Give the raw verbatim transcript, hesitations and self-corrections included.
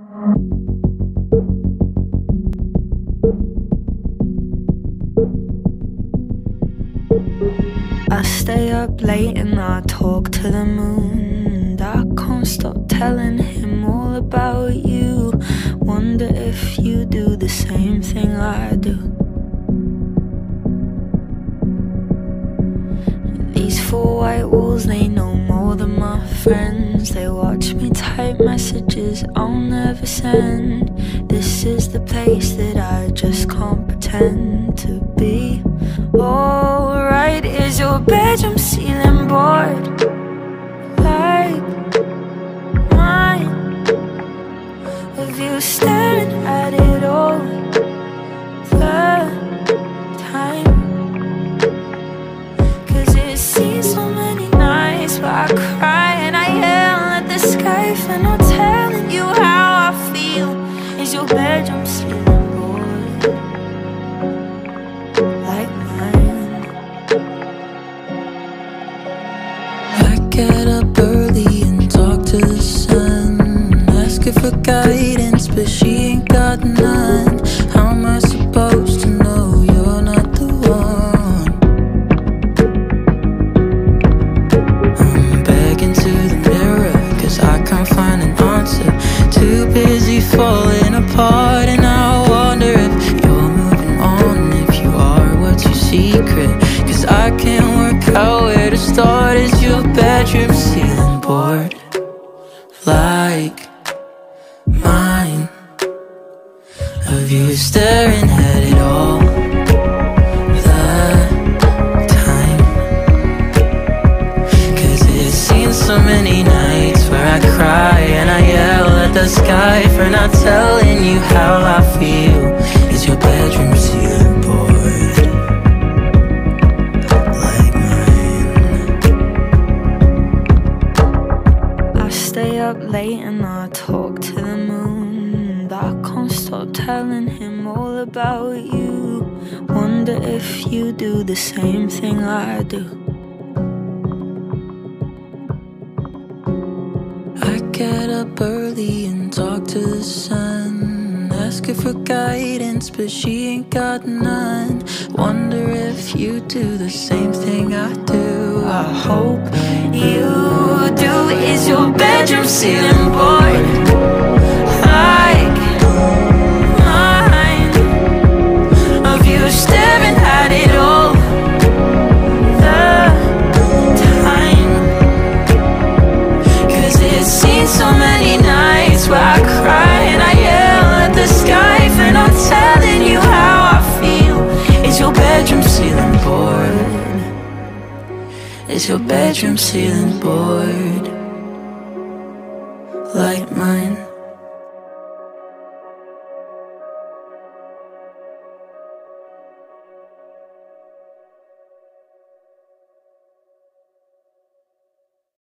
I stay up late and I talk to the moon. I can't stop telling him all about you. Wonder if you do the same thing I do. These four white walls, they know more than my friends. They watch me type messages I'll never send. This is the place that I just can't pretend to be. Alright, is your bedroom ceiling board like mine? Of you staring at it all the time? Cause it seems so many nights where I cry and I yell at the sky for not telling you how I feel. Is your bedroom ceiling board like mine? I get up early and talk to the sun, ask her for guidance, but she ain't got none. How am I supposed to know you're not the one? I'm begging to the mirror, cause I can't find an answer. Too busy falling apart, and I wonder if you're moving on, if you are, what's your secret? Cause I can't work out where to start. Is your bedroom ceiling board like mine? Of you staring at it all the time? Cause it seems so many nights where I cry and I yell at the sky for not telling you how I feel. Is your bedroom ceiling board like mine? I stay up late and I talk to the moon. I can't stop telling him all about you. Wonder if you do the same thing I do. I get up early and talk to the sun, ask her for guidance, but she ain't got none. Wonder if you do the same thing I do. I hope You do. Is your bedroom ceiling board like mine? Of you staring at it all the time? Cause it seems so many nights where I cry and I yell at the sky for not telling you how I feel. Is your bedroom ceiling board? Is your bedroom ceiling board